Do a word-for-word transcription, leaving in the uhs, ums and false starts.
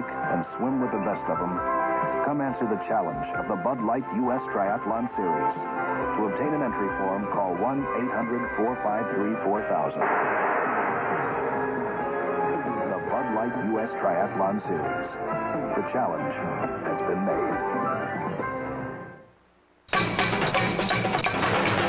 lake and swim with the best of them, come answer the challenge of the Bud Light U S Triathlon Series. To obtain an entry form, call one eight hundred, four five three, four thousand. The Bud Light U S Triathlon Series. The challenge has been made.